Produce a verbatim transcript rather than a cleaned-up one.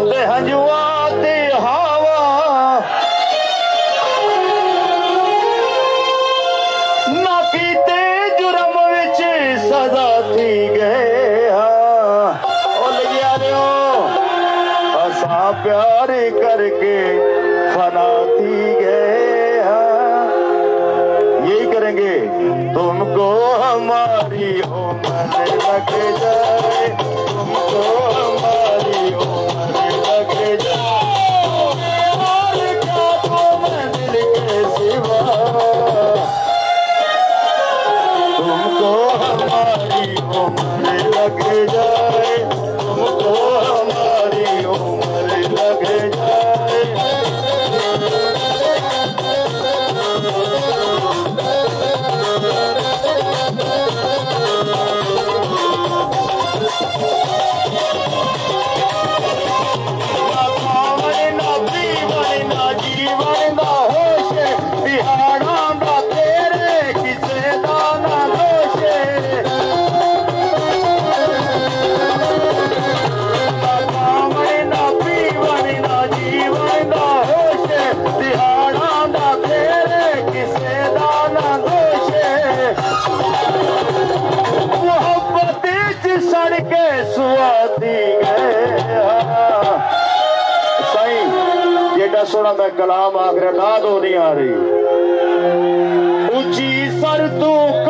ते हंजुआ ते हवा ना कीते जुर्म विच सजा थी गए ओ लिया रो असा प्यार करके फना थी गए यही करेंगे तुमको हमारी उम्र लग जाए तुमको हमारी उम्र लग जाए और क्या तुम दिल के सिवा तुमको हमारी उम्र लग जाए तुमको हमारी उम्र लग जाए सोना मैं कलाम आखिर ना दो नहीं आ रही ऊंची सर तू